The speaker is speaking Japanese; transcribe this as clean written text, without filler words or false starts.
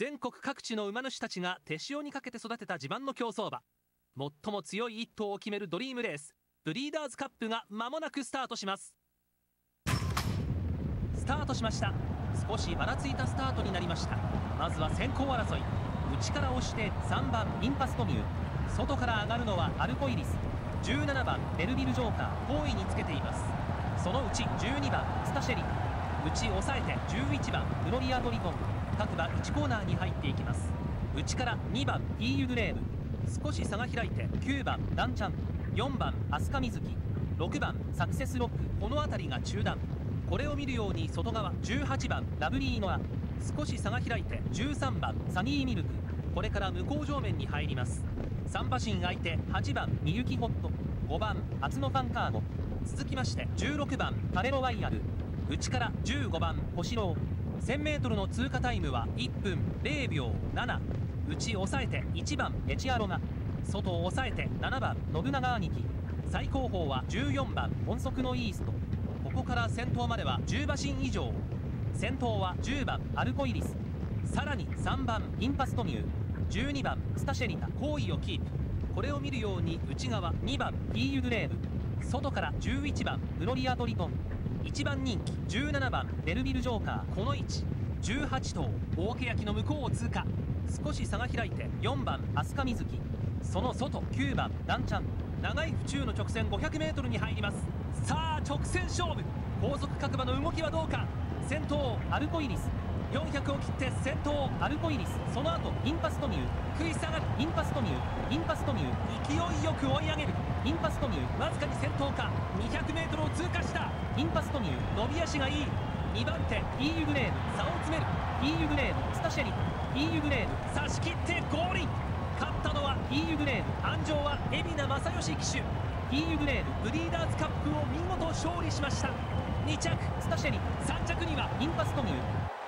全国各地の馬主たちが手塩にかけて育てた自慢の競走馬、最も強い1頭を決めるドリームレース、ブリーダーズカップが間もなくスタートします。スタートしました。少しばらついたスタートになりました。まずは先行争い、内から押して3番インパストミュー、外から上がるのはアルコイリス、17番ベルビルジョーカー後位につけています。そのうち12番スタシェリ、内抑えて11番フロリアドリゴン、各馬1コーナーに入っていきます。内から2番イーユドレーム、少し差が開いて9番ランチャン、4番アスカミズキ、6番サクセスロック、この辺りが中段。これを見るように外側18番ラブリーノア、少し差が開いて13番サニーミルク、これから向こう上面に入ります。3馬身空いて8番ミユキホット、5番アツノファンカーゴ、続きまして16番カレロワイヤル、内から15番星ロー、 1000m の通過タイムは1分0秒7、内抑えて1番エチアロナ、外を抑えて7番信長兄貴、最高峰は14番音速のイースト。ここから先頭までは10馬身以上。先頭は10番アルコイリス、さらに3番インパストミュー、12番スタシェリタ後位をキープ。これを見るように内側2番イーユドレーム、外から11番フロリアトリトン、1番人気17番ベルビルジョーカー、この位置18頭大欅の向こうを通過。少し差が開いて4番アスカミズキ、その外9番ランチャン、長い府中の直線 500m に入ります。さあ直線勝負、後続各馬の動きはどうか。先頭アルコイリス、400を切って先頭アルコイリス、その後インパストミュー、食い下がるインパストミュー、インパストミュー、勢いよく追い上げるインパストミュー、わずかに先頭か。 200m を通過したインパストミュー、伸び足がいい。2番手イーユグレーム、差を詰めるイーユグレーム、スタシェリタイーユグレーム、差し切ってゴールイン。勝ったのはイーユグレーム、安城は海老名正義騎手。イーユグレームブリーダーズカップを見事勝利しました。2着スタシェリタ、3着にはインパストミュー。